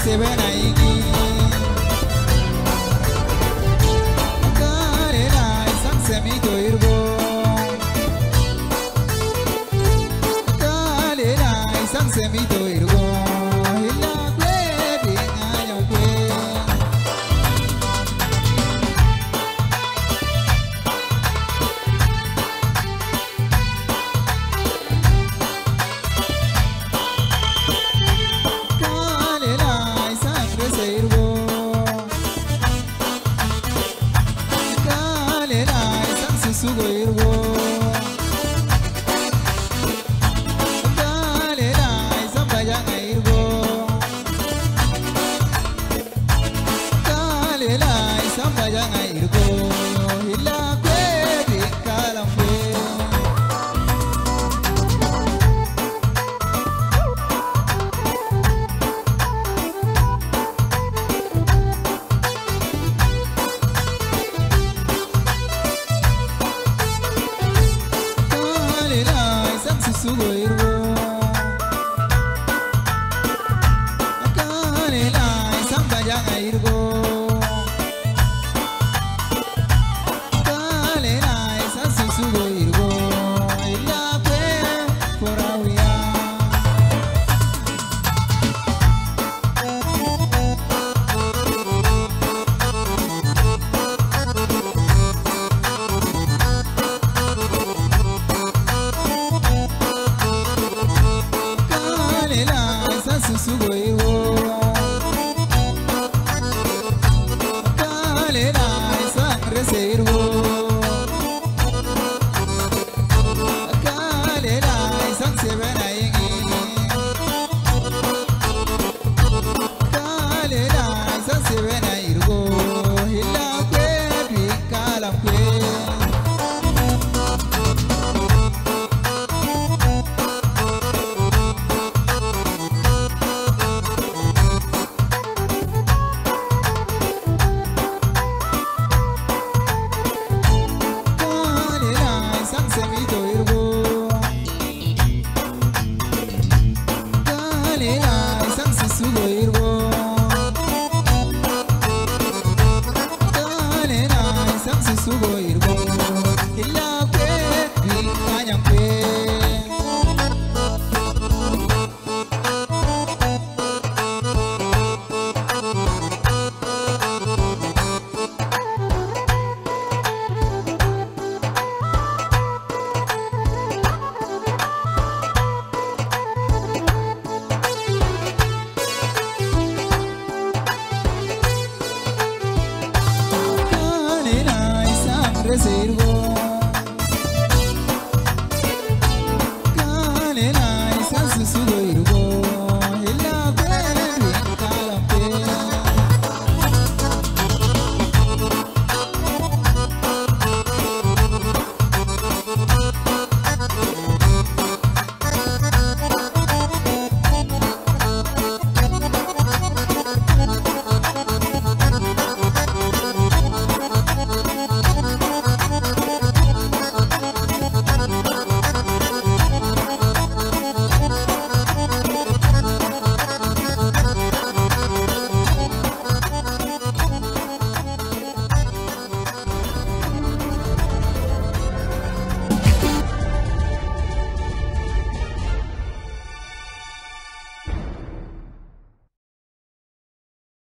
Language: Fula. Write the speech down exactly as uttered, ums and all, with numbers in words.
se ven ahí. Karela isang semito irgo. Karela isang semito irgo. Ila kwe binga yung kwe. Sugo irgo, Karela isang bayang irgo, Karela isang bayang irgo, ila kwe bikalam kwe. Sugo irgo, Karela isang bayang irgo, Karela isang sugo irgo, ila kwe forawia. Sugo irgo, Karela isang rese irgo, Karela isang sebena ingi, Karela isang sebena irgo, ila kwe bikalam kwe. Semito irgo, Karela isang sugo irgo, Karela isang sugo irgo, ila kwe bikanyang kwe. Karela isang rese irgo.